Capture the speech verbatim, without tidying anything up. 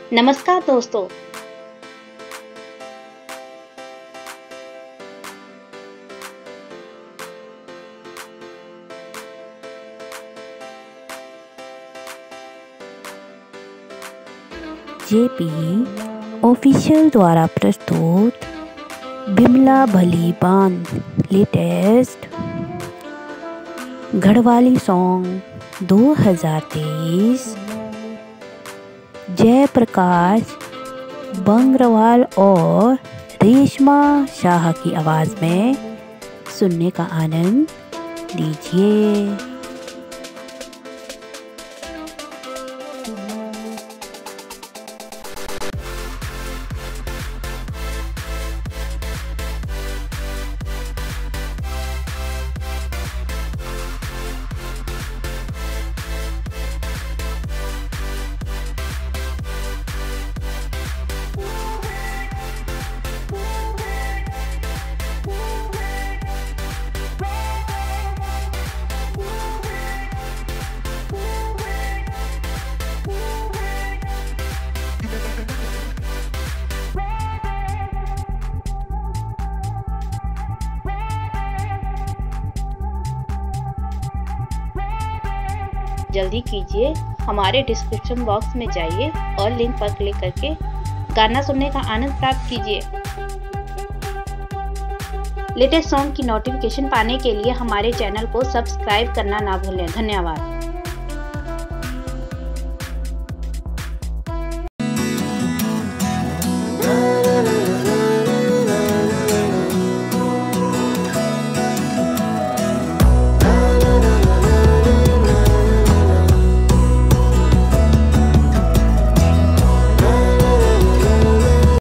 नमस्कार दोस्तों, JP official द्वारा प्रस्तुत बिमला भली बांध लेटेस्ट घड़वाली सॉन्ग दो हज़ार तेईस जयप्रकाश बंगरवाल और रेशमा शाह की आवाज़ में सुनने का आनंद लीजिए। जल्दी कीजिए, हमारे डिस्क्रिप्शन बॉक्स में जाइए और लिंक पर क्लिक करके गाना सुनने का आनंद प्राप्त कीजिए। लेटेस्ट सॉन्ग की नोटिफिकेशन पाने के लिए हमारे चैनल को सब्सक्राइब करना ना भूलें। धन्यवाद।